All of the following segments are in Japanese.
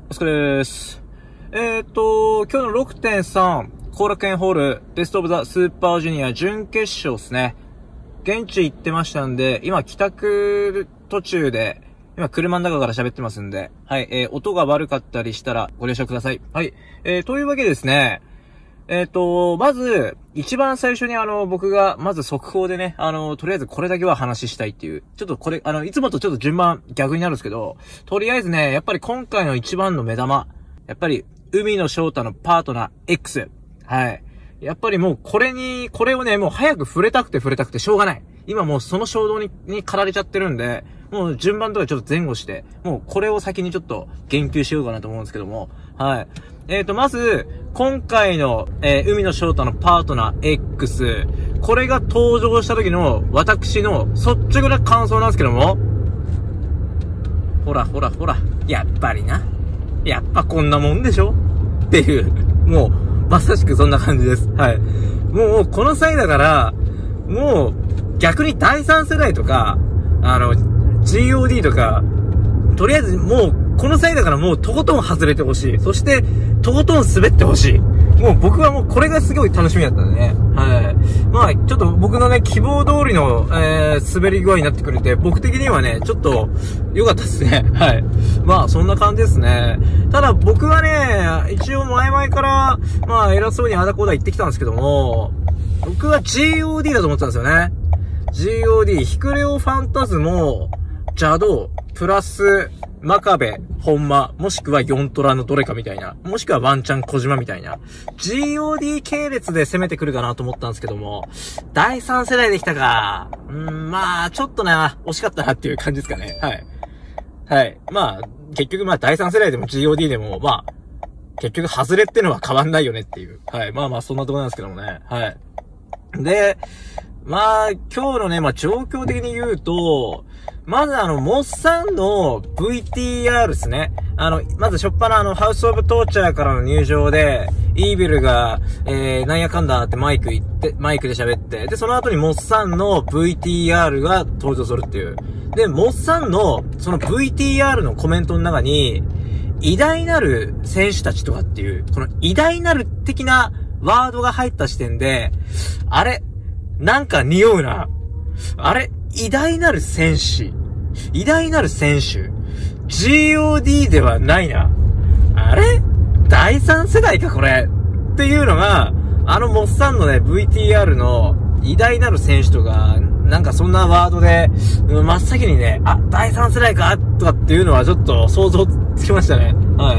お疲れです。今日の 6.3 後楽園ホールベストオブザスーパージュニア準決勝ですね。現地行ってましたんで、今帰宅途中で、今車の中から喋ってますんで、はい、音が悪かったりしたらご了承ください。はい、というわけでですね、まず、一番最初に僕が、まず速報でね、とりあえずこれだけは話したいっていう、ちょっとこれ、いつもとちょっと順番逆になるんですけど、とりあえずね、やっぱり今回の一番の目玉、やっぱり、海野翔太のパートナー X。はい。やっぱりもうこれをね、もう早く触れたくてしょうがない。今もうその衝動に駆られちゃってるんで、もう順番とかちょっと前後して、もうこれを先にちょっと言及しようかなと思うんですけども、はい。まず、今回の、海野翔太のパートナー X、これが登場した時の私の率直な感想なんですけども、ほら、やっぱりな。やっぱこんなもんでしょっていう、もう、まさしくそんな感じです。はい。もう、この際だから、もう、逆に第三世代とか、GOD とか、とりあえずもう、この際だからもうとことん外れてほしい。そして、とことん滑ってほしい。もう僕はもうこれがすごい楽しみだったんでね。はい。まあ、ちょっと僕のね、希望通りの、滑り具合になってくれて、僕的にはね、ちょっと、良かったですね。はい。まあ、そんな感じですね。ただ僕はね、一応前々から、まあ、偉そうにあだこうだ言ってきたんですけども、僕は GOD だと思ってたんですよね。GOD、ヒクレオファンタズモ、邪道、プラス、真壁、本間、もしくは4トラのどれかみたいな。もしくはワンチャン小島みたいな。GOD 系列で攻めてくるかなと思ったんですけども、第3世代できたか。まあ、ちょっとな、惜しかったなっていう感じですかね。はい。はい。まあ、結局まあ、第3世代でも GOD でも、まあ、結局外れってのは変わんないよねっていう。はい。まあ、そんなとこなんですけどもね。はい。で、まあ、今日のね、まあ、状況的に言うと、まずモッサンの VTR ですね。まずしょっぱなハウスオブトーチャーからの入場で、イービルが、なんやかんだってマイクで喋って、で、その後にモッサンの VTR が登場するっていう。で、モッサンの、その VTR のコメントの中に、偉大なる選手たちとかっていう、この偉大なる的なワードが入った時点で、あれなんか匂うな。あれ偉大なる選手。GOD ではないな。あれ第三世代かこれ。っていうのが、モッサンのね、VTR の偉大なる選手とか、なんかそんなワードで、真っ先にね、第三世代かとかっていうのはちょっと想像つきましたね。はい。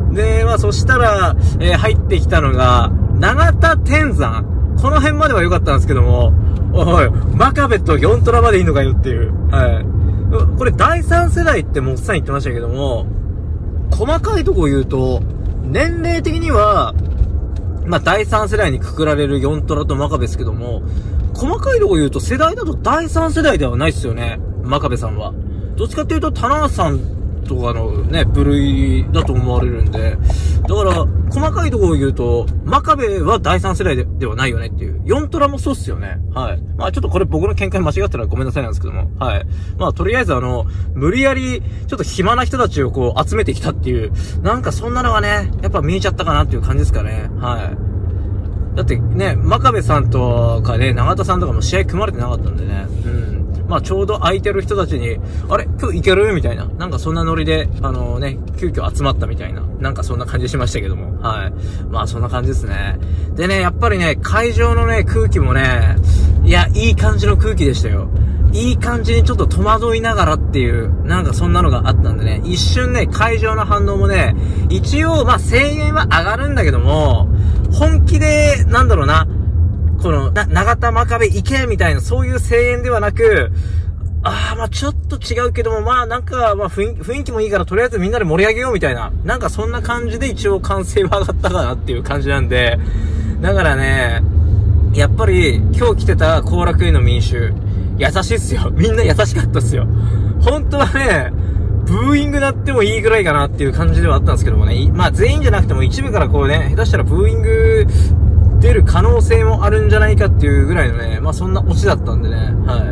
で、まあそしたら、入ってきたのが、永田天山。この辺までは良かったんですけども、おい、真壁と4トラまでいいのかよっていう。はい。これ第3世代ってもっさん言ってましたけども、細かいとこ言うと、年齢的には、まあ第3世代にくくられる4トラと真壁ですけども、細かいとこ言うと世代だと第3世代ではないですよね。真壁さんは。どっちかっていうと、棚橋さんとかのね、部類だと思われるんで、だから、細かいところを言うと、真壁は第3世代ではないよねっていう。4トラもそうっすよね。はい。まあちょっとこれ僕の見解間違ってたらごめんなさいなんですけども。はい。まあとりあえず無理やり、ちょっと暇な人たちをこう集めてきたっていう、なんかそんなのがね、やっぱ見えちゃったかなっていう感じですかね。はい。だってね、真壁さんとかね、永田さんとかも試合組まれてなかったんでね。まあちょうど空いてる人たちに、あれ今日行けるみたいな。なんかそんなノリで、急遽集まったみたいな。なんかそんな感じしましたけども。はい。まあそんな感じですね。でね、やっぱりね、会場のね、空気もね、いや、いい感じの空気でしたよ。いい感じにちょっと戸惑いながらっていう、なんかそんなのがあったんでね、一瞬ね、会場の反応もね、一応、まあ声援は上がるんだけども、本気で、なんだろうな、この、永田真壁行けみたいな、そういう声援ではなく、まあちょっと違うけども、まあなんか、まあ雰囲気もいいから、とりあえずみんなで盛り上げようみたいな、なんかそんな感じで一応歓声は上がったかなっていう感じなんで、だからね、やっぱり今日来てた後楽園の民衆、優しいっすよ。みんな優しかったっすよ。本当はね、ブーイングなってもいいぐらいかなっていう感じではあったんですけどもね、まあ全員じゃなくても一部からこうね、下手したらブーイング出る可能性もあるんじゃないかっていうぐらいのね、まあそんなオチだったんでね、はい。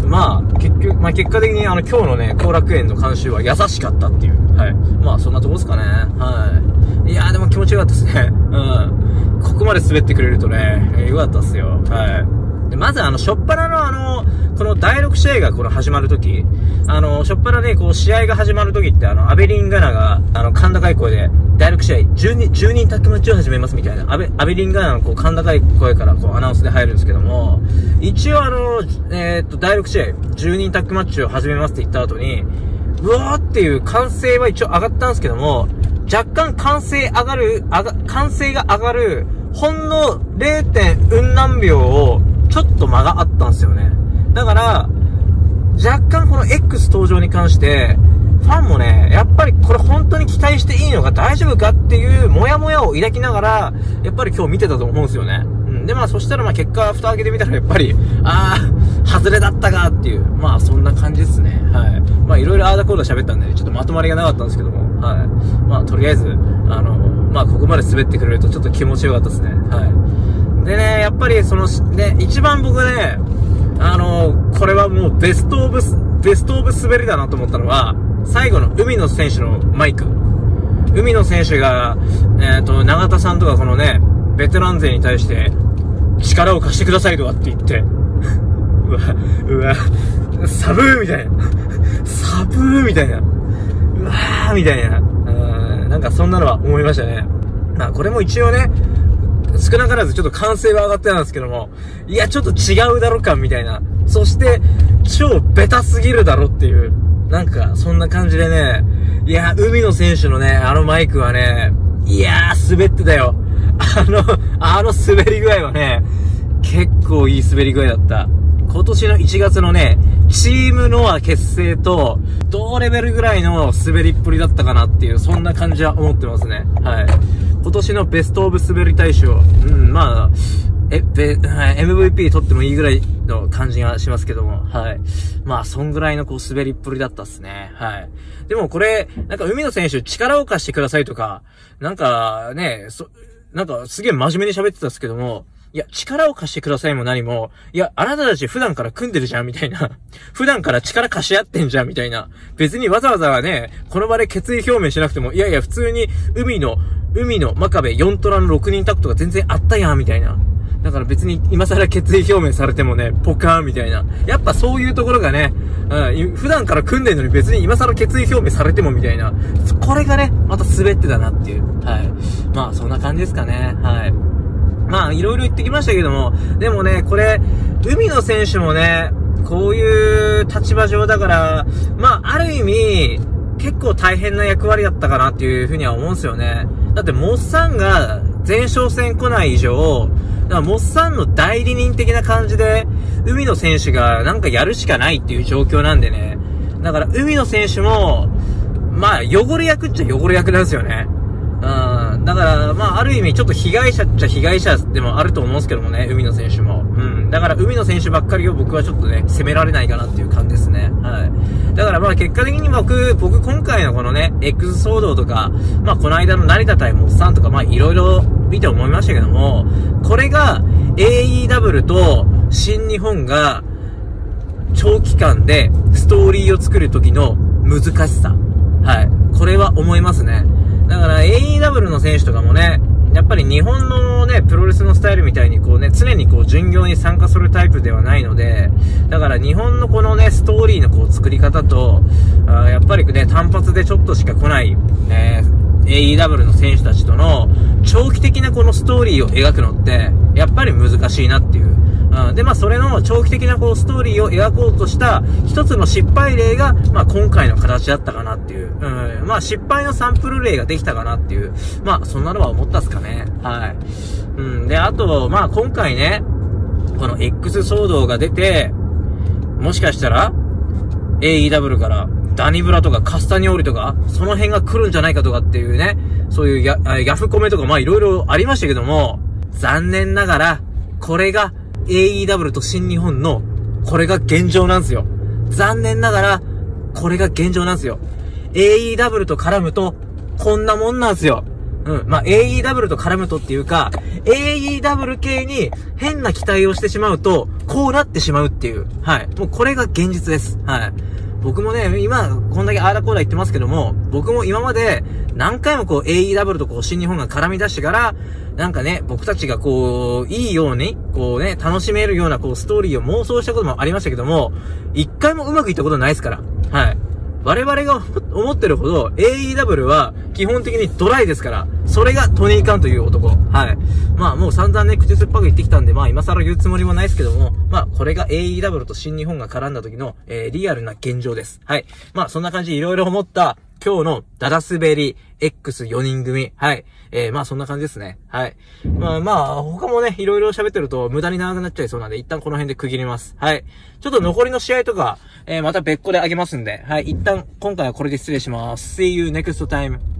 まあ、結果的に今日のね、後楽園の監修は優しかったっていう、はい。まあそんなとこですかね、はい。いやーでも気持ちよかったですね、うん。ここまで滑ってくれるとね、よかったっすよ、はい。でまず初っ端のこの第6試合が始まるとき、初っ端ね、試合が始まるときってアベリンガナが、甲高い声で、第6試合、10人タッグマッチを始めますみたいな、アベリンガナの甲高い声からアナウンスで入るんですけども、一応第6試合、10人タッグマッチを始めますって言った後に、うわーっていう歓声は一応上がったんですけども、若干歓声が上がる、ほんの 0. うん何秒を、ちょっと間があったんですよね。だから、若干この X 登場に関して、ファンもね、やっぱりこれ本当に期待していいのか大丈夫かっていうモヤモヤを抱きながら、やっぱり今日見てたと思うんですよね。で、まあそしたら結果蓋開けてみたらやっぱり、外れだったかっていう、まあそんな感じですね。はい。まあいろいろこうだ喋ったんで、ちょっとまとまりがなかったんですけども、はい。まあとりあえず、まあここまで滑ってくれるとちょっと気持ちよかったですね。はい。でね、やっぱり一番僕ね、これはもうベストオブ滑りだなと思ったのは、最後の海野選手のマイク。海野選手が、永田さんとかこのね、ベテラン勢に対して、力を貸してくださいとかって言って、うわ、サブーみたいな。サブーみたいな。うわーみたいな。なんかそんなのは思いましたね。まあこれも一応ね、少なからずちょっと歓声は上がってたんですけども、いやちょっと違うだろ感みたいな。そして、超ベタすぎるだろっていう。なんか、そんな感じでね、いや、海野選手のね、マイクはね、いやー、滑ってたよ。滑り具合はね、結構いい滑り具合だった。今年の1月のね、チームノア結成と、同レベルぐらいの滑りっぷりだったかなっていう、そんな感じは思ってますね。はい。今年のベストオブ滑り大賞、まあ、MVP 取ってもいいぐらいの感じがしますけども、はい。まあ、そんぐらいの滑りっぷりだったっすね。はい。でもこれ、なんか海野選手力を貸してくださいとか、なんかね、なんかすげえ真面目に喋ってたんですけども、いや、力を貸してくださいも何も、いや、あなたたち普段から組んでるじゃんみたいな。普段から力貸し合ってんじゃんみたいな。別にわざわざね、この場で決意表明しなくても、いやいや、普通に海の真壁4トラの6人タッグとか全然あったやんみたいな。だから別に今更決意表明されてもね、ポカーンみたいな。やっぱそういうところがね、普段から組んでるのに別に今更決意表明されてもみたいな。これがね、また滑ってたなっていう。はい。まあそんな感じですかね。はい。まあいろいろ言ってきましたけども、でもね、これ、海野選手もね、こういう立場上だから、まあある意味、結構大変な役割だったかなっていうふうには思うんですよね。だってモッサンが前哨戦来ない以上、だからモッサンの代理人的な感じで、海野選手がなんかやるしかないっていう状況なんでね。だから海野選手も、まあ汚れ役っちゃ汚れ役なんですよね。だから、まあ、ある意味、ちょっと被害者っちゃ被害者でもあると思うんですけどもね、海野選手も。だから、海野選手ばっかりを僕はちょっとね、責められないかなっていう感じですね。はい。だから、まあ、結果的に僕今回のこのね、X 騒動とか、まあ、この間の成田対モッサンとか、まあ、いろいろ見て思いましたけども、これが、AEW と新日本が、長期間でストーリーを作る時の難しさ。はい。これは思いますね。だから AEW の選手とかもね、やっぱり日本のね、プロレスのスタイルみたいにこうね、常にこう巡業に参加するタイプではないので、だから日本のこのね、ストーリーのこう作り方と、やっぱりね、単発でちょっとしか来ない、AEW の選手たちとの長期的なこのストーリーを描くのって、やっぱり難しいなっていう。で、まあ、それの長期的なこう、ストーリーを描こうとした一つの失敗例が、まあ、今回の形だったかなっていう。まあ、失敗のサンプル例ができたかなっていう。まあ、そんなのは思ったっすかね。はい。で、あと、まあ、今回ね、この X 騒動が出て、もしかしたら、AEW から、ダニブラとかカスタニオーリとか、その辺が来るんじゃないかとかっていうね、そういうヤフコメとか、まあ、いろいろありましたけども、残念ながら、これが、AEW と新日本の、これが現状なんですよ。残念ながら、これが現状なんですよ。AEW と絡むと、こんなもんなんですよ。 まあ、AEW と絡むとっていうか、AEW 系に変な期待をしてしまうと、こうなってしまうっていう。はい。もうこれが現実です。はい。僕もね、今、こんだけアーダコーダ言ってますけども、僕も今まで何回もこう AEW とこう新日本が絡み出してから、なんかね、僕たちがこう、いいように、こうね、楽しめるようなこうストーリーを妄想したこともありましたけども、一回もうまくいったことないですから。はい。我々が思ってるほど AEW は基本的にドライですから、それがトニー・カンという男。はい。まあもう散々ね、口酸っぱく言ってきたんで、まあ今更言うつもりもないですけども、まあこれが AEW と新日本が絡んだ時の、リアルな現状です。はい。まあそんな感じでいろいろ思った今日のダダ滑り X4 人組。はい。まあそんな感じですね。はい。まあ他もね、いろいろ喋ってると無駄に長くなっちゃいそうなんで、一旦この辺で区切ります。はい。ちょっと残りの試合とか、また別個であげますんで、はい。一旦今回はこれで失礼します。See you next time.